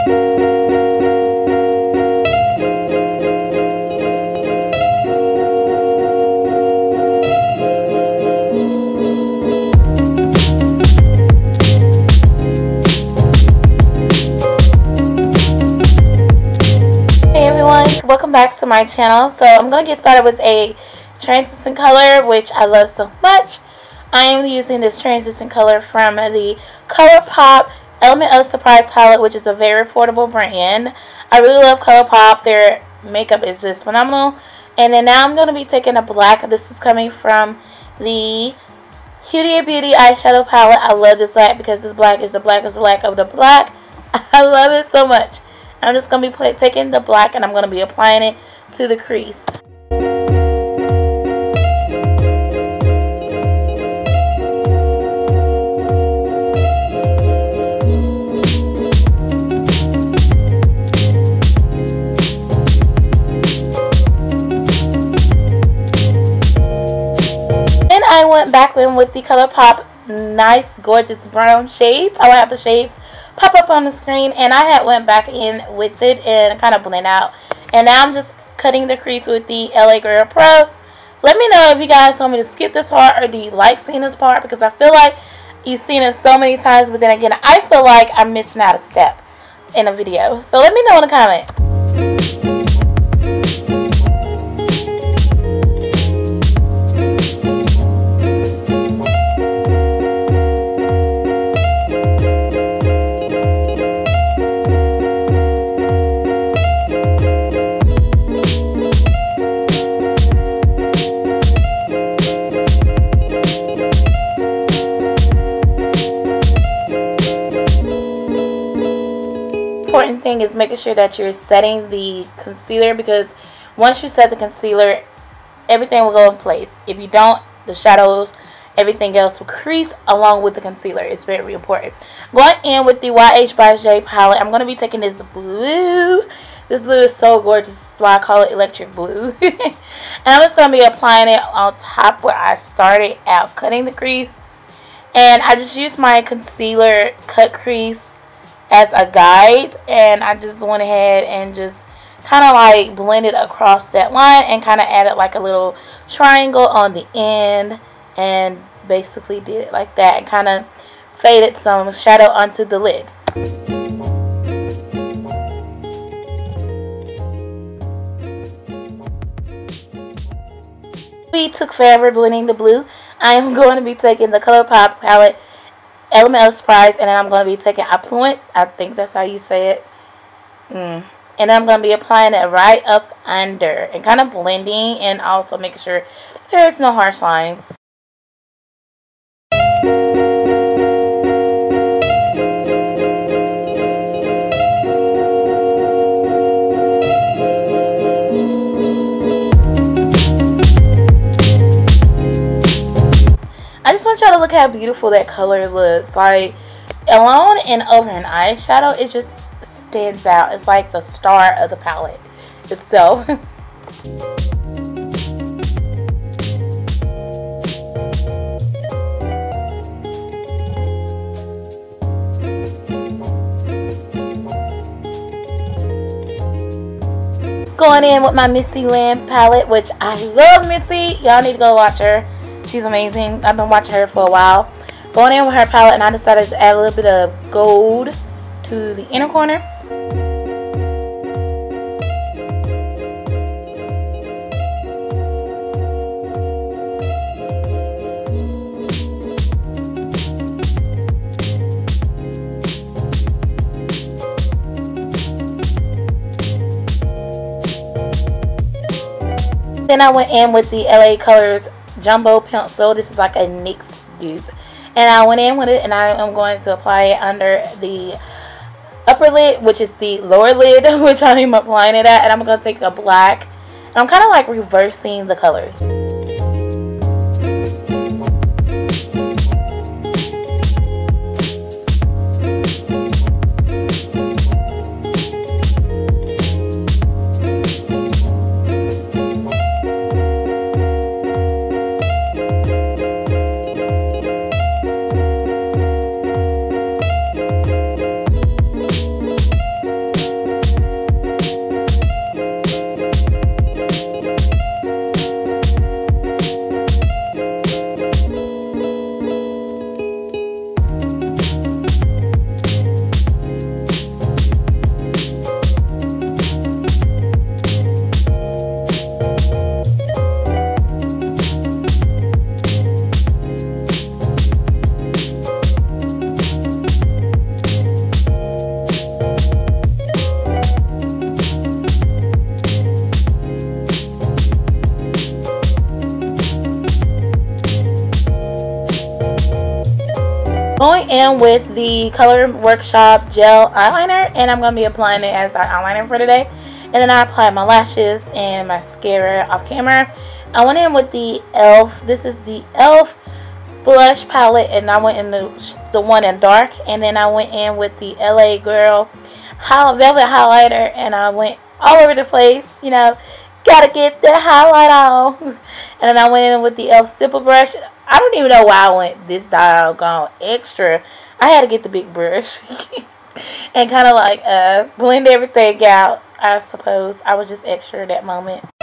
Welcome back to my channel. So I'm going to get started with a translucent color, which I love so much. I am using this translucent color from the ColourPop Element of Surprise palette, which is a very affordable brand. I really love ColourPop. Their makeup is just phenomenal. And then now I'm going to be taking a black. This is coming from the Huda Beauty eyeshadow palette. I love this black because this black is the blackest black of the black. I love it so much. I'm just going to be taking the black and I'm going to be applying it to the crease. Then I went back in with the ColourPop nice gorgeous brown shades. I will have the shades pop up on the screen, and I had went back in with it and kind of blend out. And now I'm just cutting the crease with the LA Girl Pro. Let me know if you guys want me to skip this part or do you like seeing this part, because I feel like you've seen it so many times, but then again I feel like I'm missing out a step in a video. So let me know in the comments. Important thing is making sure that you're setting the concealer, because once you set the concealer, everything will go in place. If you don't, the shadows, everything else will crease along with the concealer. It's very important. Going in with the YH by J palette, I'm going to be taking this blue. This blue is so gorgeous. This is why I call it electric blue. And I'm just going to be applying it on top where I started out cutting the crease. And I just used my concealer cut crease as a guide, and I just went ahead and just kind of like blended across that line and kind of added like a little triangle on the end, and basically did it like that and kind of faded some shadow onto the lid. We took forever blending the blue. I am going to be taking the ColourPop palette Element of Surprise, and then I'm going to be taking Affluent, I think that's how you say it, and then I'm going to be applying it right up under and kind of blending and also making sure there's no harsh lines. I just want y'all to look how beautiful that color looks. Like, alone and over an eyeshadow, it just stands out. It's like the star of the palette itself. Going in with my Missy Lamb palette, which I love Missy. Y'all need to go watch her. She's amazing. I've been watching her for a while. Going in with her palette, and I decided to add a little bit of gold to the inner corner. Then I went in with the LA Colors Jumbo Pencil. This is like a NYX dupe. And I went in with it, and I am going to apply it under the upper lid, which is the lower lid, which I am applying it at. And I'm going to take a black. And I'm kind of like reversing the colors. in with the Color Workshop gel eyeliner, and I'm going to be applying it as our eyeliner for today. And then I applied my lashes and mascara off camera. I went in with the e.l.f. This is the e.l.f. blush palette, and I went in the one in dark. And then I went in with the LA Girl velvet highlighter, and I went all over the place, you know, gotta get the highlight on. And then I went in with the e.l.f. stipple brush. I don't even know why I went this doggone extra. I had to get the big brush and kind of like blend everything out. I suppose I was just extra at that moment.